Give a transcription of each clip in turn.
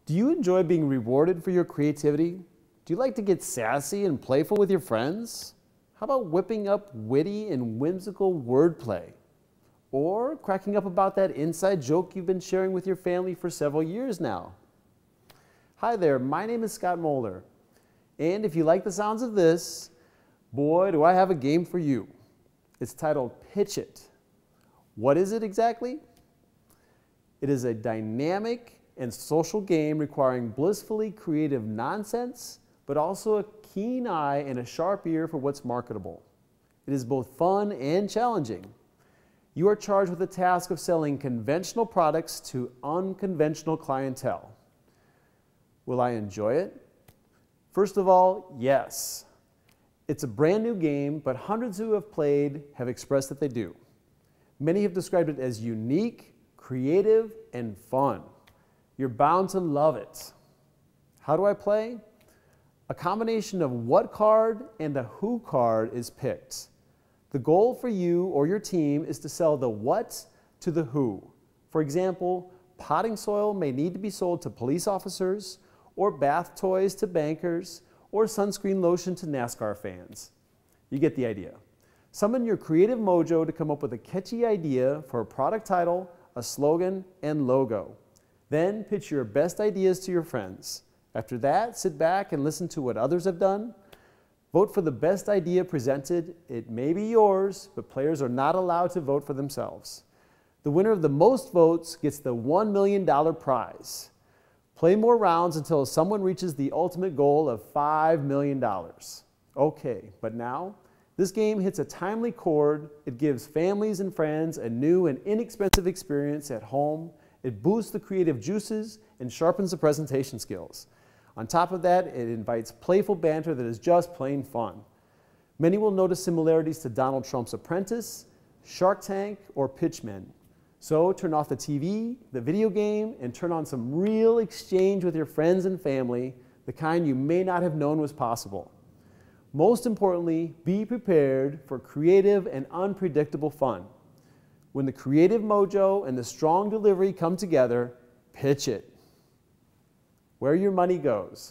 Do you enjoy being rewarded for your creativity? Do you like to get sassy and playful with your friends? How about whipping up witty and whimsical wordplay? Or cracking up about that inside joke you've been sharing with your family for several years now? Hi there, my name is Scott Moeller. And if you like the sounds of this, boy, do I have a game for you. It's titled Pitch It. What is it exactly? It is a dynamic and social game requiring blissfully creative nonsense, but also a keen eye and a sharp ear for what's marketable. It is both fun and challenging. You are charged with the task of selling conventional products to unconventional clientele. Will I enjoy it? First of all, yes. It's a brand new game, but hundreds who have played have expressed that they do. Many have described it as unique, creative, and fun. You're bound to love it. How do I play? A combination of what card and the who card is picked. The goal for you or your team is to sell the what to the who. For example, potting soil may need to be sold to police officers, or bath toys to bankers, or sunscreen lotion to NASCAR fans. You get the idea. Summon your creative mojo to come up with a catchy idea for a product title, a slogan, and logo. Then pitch your best ideas to your friends. After that, sit back and listen to what others have done. Vote for the best idea presented. It may be yours, but players are not allowed to vote for themselves. The winner of the most votes gets the $1 million prize. Play more rounds until someone reaches the ultimate goal of $5 million. Okay, but now, this game hits a timely chord. It gives families and friends a new and inexpensive experience at home. It boosts the creative juices and sharpens the presentation skills. On top of that, it invites playful banter that is just plain fun. Many will notice similarities to Donald Trump's Apprentice, Shark Tank, or Pitchmen. So turn off the TV, the video game, and turn on some real exchange with your friends and family, the kind you may not have known was possible. Most importantly, be prepared for creative and unpredictable fun. When the creative mojo and the strong delivery come together, pitch it. Where your money goes.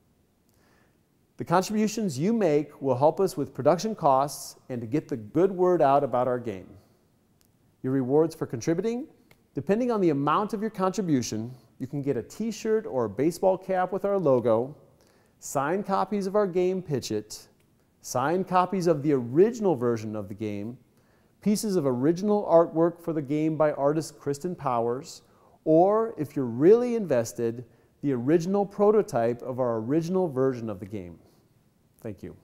The contributions you make will help us with production costs and to get the good word out about our game. Your rewards for contributing? Depending on the amount of your contribution, you can get a t-shirt or a baseball cap with our logo, signed copies of our game Pitch It, signed copies of the original version of the game, pieces of original artwork for the game by artist Kristen Powers, or, if you're really invested, the original prototype of our original version of the game. Thank you.